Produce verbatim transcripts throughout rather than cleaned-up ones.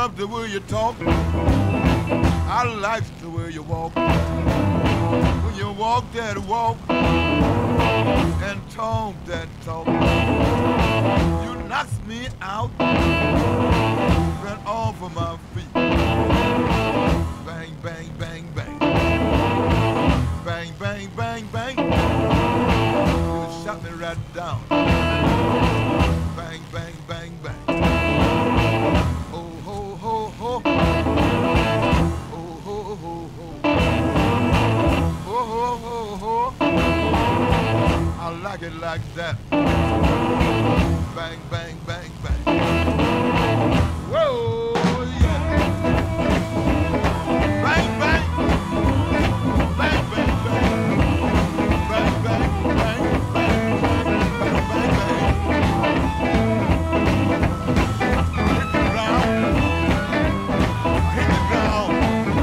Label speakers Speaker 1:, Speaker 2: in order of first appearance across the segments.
Speaker 1: love the way you talk. I like the way you walk. When you walk that walk and talk that talk, you knocks me out right off of my feet. Bang, bang, bang, bang. Bang, bang, bang, bang. You shot me right down. Bang, bang, bang, bang. Oh, ho, ho, ho. Oh, ho, ho, ho. Oh, ho, ho, ho. I like it like that. Bang, bang, bang, bang. Whoa, yeah. Bang, bang. Bang, bang, bang. Bang, bang, bang, bang. Bang, bang, bang. Hit the ground. Hit the ground.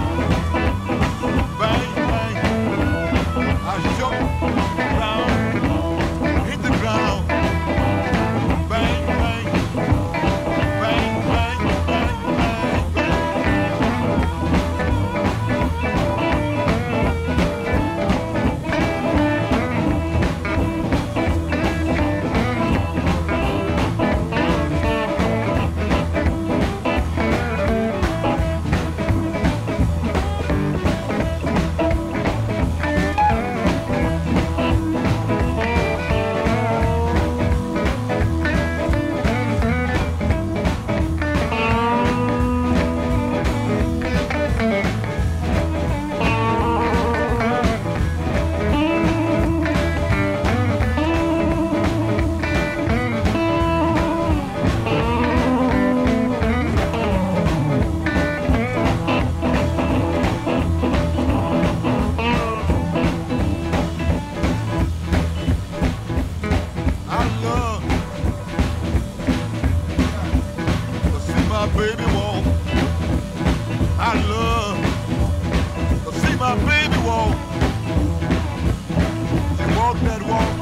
Speaker 1: Bang, bang. I shook the ground. Hit the ground. Bang, bang. Bang, bang, bang, bang, bang. I love to see my baby walk. I love to see my baby walk. She walk that walk